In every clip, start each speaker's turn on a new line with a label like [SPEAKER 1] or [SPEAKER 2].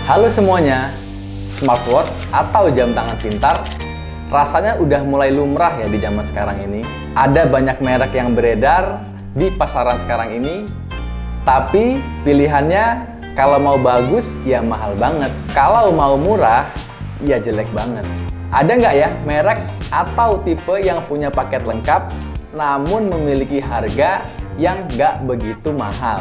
[SPEAKER 1] Halo semuanya, smartwatch atau jam tangan pintar rasanya udah mulai lumrah ya di zaman sekarang ini. Ada banyak merek yang beredar di pasaran sekarang ini, tapi pilihannya kalau mau bagus ya mahal banget, kalau mau murah ya jelek banget. Ada nggak ya merek atau tipe yang punya paket lengkap namun memiliki harga yang nggak begitu mahal?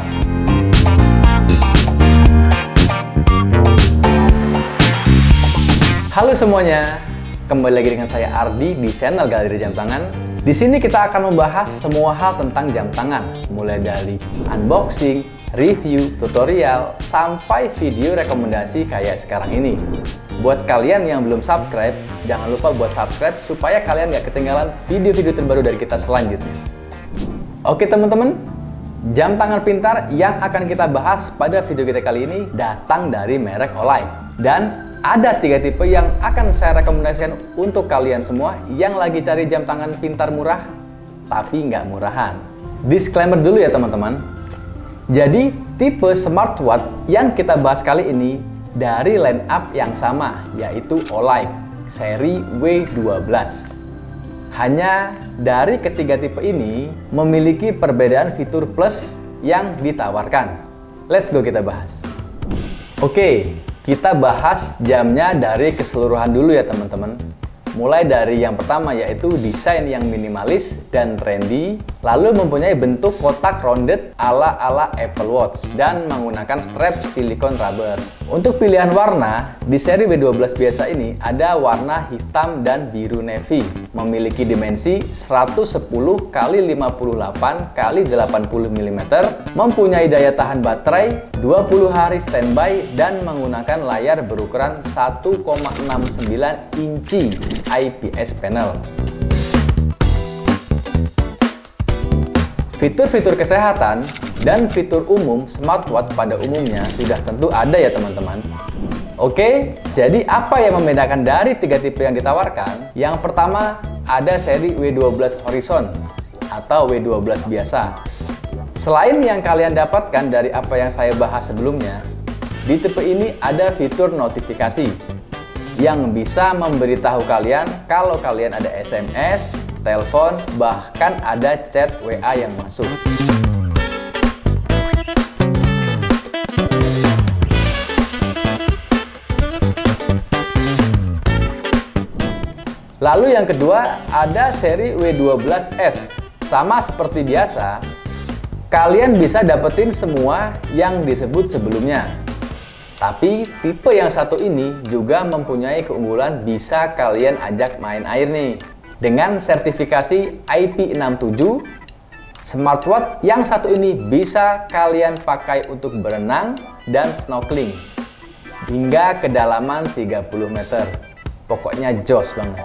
[SPEAKER 1] Halo semuanya, kembali lagi dengan saya Ardi di channel Galeri Jam Tangan. Di sini kita akan membahas semua hal tentang jam tangan, mulai dari unboxing, review, tutorial, sampai video rekomendasi kayak sekarang ini. Buat kalian yang belum subscribe, jangan lupa buat subscribe supaya kalian nggak ketinggalan video-video terbaru dari kita selanjutnya. Oke teman-teman, jam tangan pintar yang akan kita bahas pada video kita kali ini datang dari merek Olight. Dan ada 3 tipe yang akan saya rekomendasikan untuk kalian semua yang lagi cari jam tangan pintar murah, tapi nggak murahan. Disclaimer dulu ya teman-teman. Jadi, tipe smartwatch yang kita bahas kali ini dari line up yang sama, yaitu Olight seri W12. Hanya dari ketiga tipe ini memiliki perbedaan fitur plus yang ditawarkan. Let's go kita bahas. Oke. Kita bahas jamnya dari keseluruhan dulu ya teman-teman. Mulai dari yang pertama yaitu desain yang minimalis dan trendy, lalu mempunyai bentuk kotak rounded ala-ala Apple Watch dan menggunakan strap silikon rubber. Untuk pilihan warna, di seri W12 biasa ini ada warna hitam dan biru navy, memiliki dimensi 110 x 58 x 80 mm, mempunyai daya tahan baterai 20 hari standby dan menggunakan layar berukuran 1,69 inci IPS panel. Fitur-fitur kesehatan dan fitur umum smartwatch pada umumnya sudah tentu ada ya teman-teman. Oke, jadi apa yang membedakan dari 3 tipe yang ditawarkan? Yang pertama, ada seri W12 Horizon atau W12 biasa. Selain yang kalian dapatkan dari apa yang saya bahas sebelumnya, di tipe ini ada fitur notifikasi yang bisa memberitahu kalian kalau kalian ada SMS, telepon, bahkan ada chat WA yang masuk. Lalu yang kedua ada seri W12S. Sama seperti biasa, kalian bisa dapetin semua yang disebut sebelumnya. Tapi tipe yang satu ini juga mempunyai keunggulan bisa kalian ajak main air nih. Dengan sertifikasi IP67, smartwatch yang satu ini bisa kalian pakai untuk berenang dan snorkeling hingga kedalaman 30 meter. Pokoknya jos banget.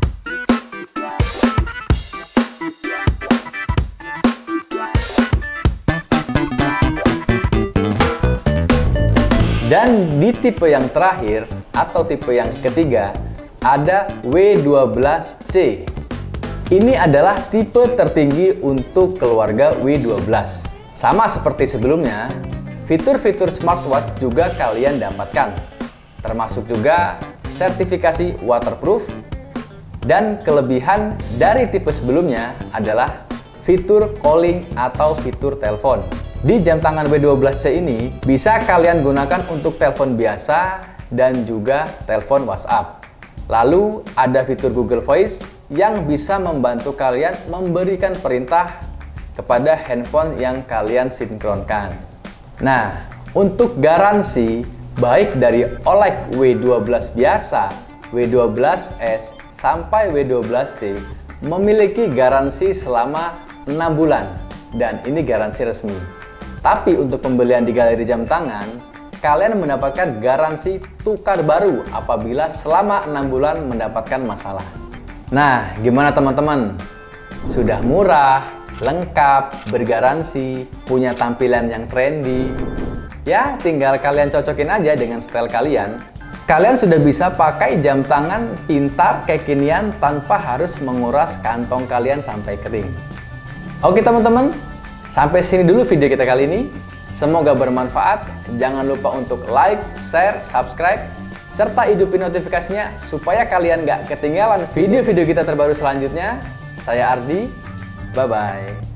[SPEAKER 1] Dan di tipe yang terakhir atau tipe yang ketiga ada W12C. Ini adalah tipe tertinggi untuk keluarga W12. Sama seperti sebelumnya, fitur-fitur smartwatch juga kalian dapatkan. Termasuk juga sertifikasi waterproof, dan kelebihan dari tipe sebelumnya adalah fitur calling atau fitur telepon. Di jam tangan W12C ini bisa kalian gunakan untuk telepon biasa dan juga telepon WhatsApp. Lalu ada fitur Google Voice yang bisa membantu kalian memberikan perintah kepada handphone yang kalian sinkronkan. Nah, untuk garansi baik dari Olight W12 biasa, W12S sampai W12C memiliki garansi selama 6 bulan dan ini garansi resmi. Tapi untuk pembelian di Galeri Jam Tangan, kalian mendapatkan garansi tukar baru apabila selama 6 bulan mendapatkan masalah. Nah, gimana teman-teman? Sudah murah, lengkap, bergaransi, punya tampilan yang trendy. Ya, tinggal kalian cocokin aja dengan style kalian. Kalian sudah bisa pakai jam tangan pintar kekinian tanpa harus menguras kantong kalian sampai kering. Oke teman-teman, sampai sini dulu video kita kali ini. Semoga bermanfaat. Jangan lupa untuk like, share, subscribe, serta hidupin notifikasinya supaya kalian gak ketinggalan video-video kita terbaru selanjutnya. Saya Ardi, bye-bye.